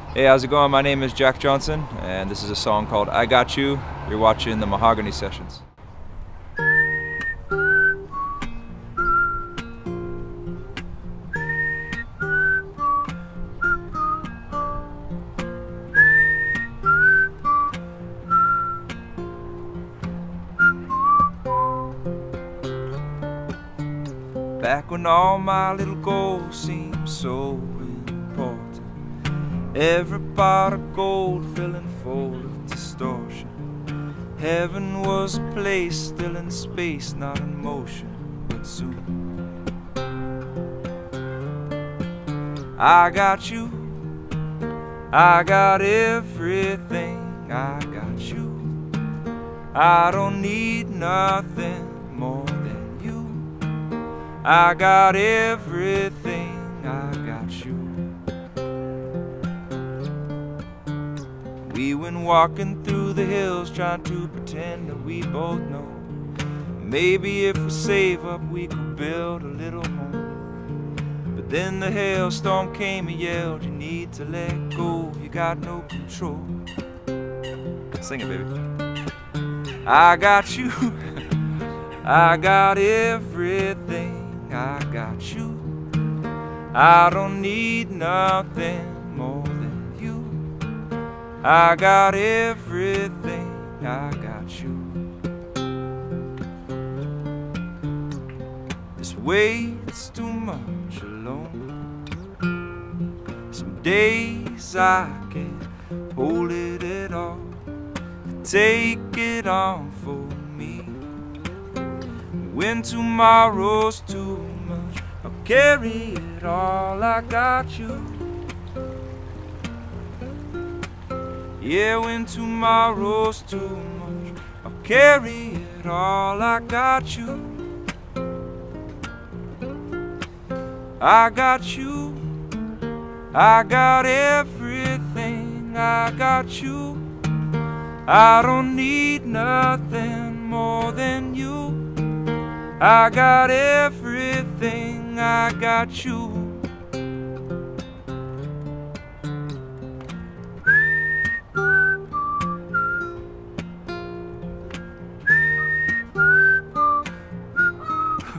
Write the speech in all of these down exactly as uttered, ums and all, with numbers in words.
Hey, how's it going? My name is Jack Johnson, and this is a song called I Got You. You're watching the Mahogany Sessions. Back when all my little goals seemed so important, every pot of gold filling full of distortion. Heaven was a place still in space, not in motion, but soon I got you, I got everything, I got you. I don't need nothing more than you. I got everything, I got you. We went walking through the hills trying to pretend that we both know maybe if we save up we could build a little home. But then the hailstorm came and yelled, you need to let go, you got no control. Sing it, baby. I got you, I got everything, I got you. I don't need nothing more than you. I got everything, I got you. This weight's too much alone. Some days I can't hold it at all. Take it on for me. When tomorrow's too much, I'll carry it all. I got you. Yeah, when tomorrow's too much, I'll carry it all. I got you. I got you. I got everything. I got you. I don't need nothing more than you. I got everything. I got you.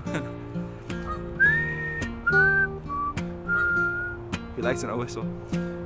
He likes it, a whistle.